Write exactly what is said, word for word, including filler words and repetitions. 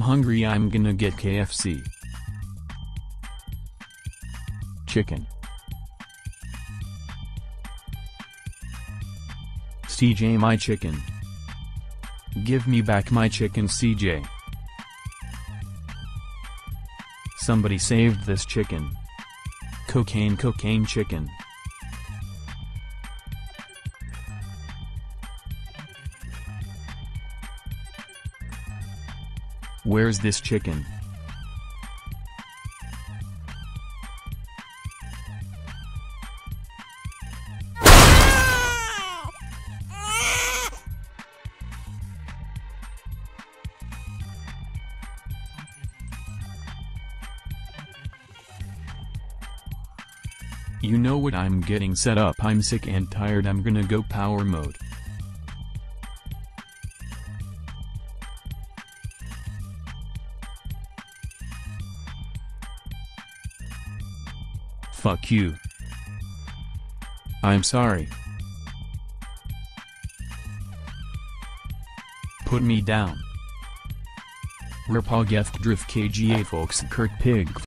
hungry, I'm gonna get K F C. Chicken. C J, my chicken. Give me back my chicken, C J. Somebody saved this chicken. Cocaine, cocaine chicken. Where's this chicken? You know what, I'm getting set up, I'm sick and tired, I'm gonna go power mode. Fuck you. I'm sorry. Put me down. Repageth drift K G A folks Kurt Pig.